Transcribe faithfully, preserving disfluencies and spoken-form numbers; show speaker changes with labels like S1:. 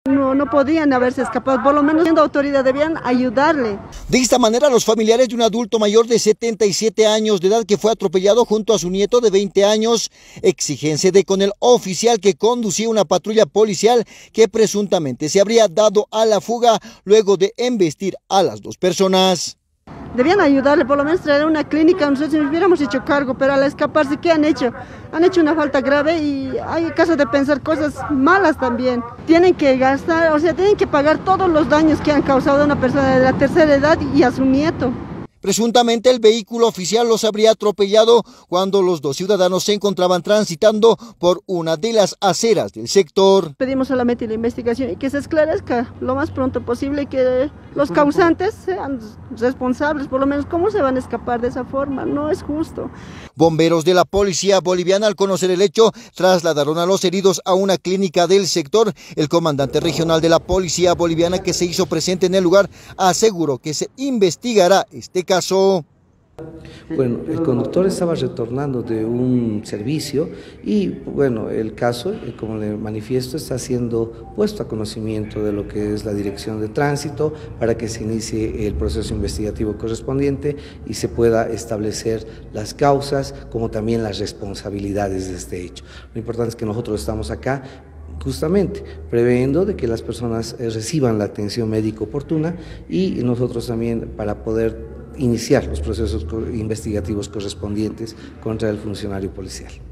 S1: No, no podían haberse escapado, por lo menos siendo autoridad debían ayudarle.
S2: De esta manera, los familiares de un adulto mayor de setenta y siete años de edad que fue atropellado junto a su nieto de veinte años exigen se dé con el oficial que conducía una patrulla policial que presuntamente se habría dado a la fuga luego de embestir a las dos personas.
S1: Debían ayudarle, por lo menos traer a una clínica, nosotros nos hubiéramos hecho cargo, pero al escaparse, ¿qué han hecho? Han hecho una falta grave y hay caso de pensar cosas malas también. Tienen que gastar, o sea, tienen que pagar todos los daños que han causado a una persona de la tercera edad y a su nieto.
S2: Presuntamente el vehículo oficial los habría atropellado cuando los dos ciudadanos se encontraban transitando por una de las aceras del sector.
S1: Pedimos solamente la investigación y que se esclarezca lo más pronto posible, que los causantes sean responsables, por lo menos cómo se van a escapar de esa forma, no es justo.
S2: Bomberos de la policía boliviana, al conocer el hecho, trasladaron a los heridos a una clínica del sector. El comandante regional de la policía boliviana que se hizo presente en el lugar aseguró que se investigará este caso.
S3: Bueno, el conductor estaba retornando de un servicio y bueno, el caso, como le manifiesto, está siendo puesto a conocimiento de lo que es la dirección de tránsito para que se inicie el proceso investigativo correspondiente y se pueda establecer las causas como también las responsabilidades de este hecho. Lo importante es que nosotros estamos acá justamente previendo de que las personas reciban la atención médica oportuna y nosotros también para poder iniciar los procesos investigativos correspondientes contra el funcionario policial.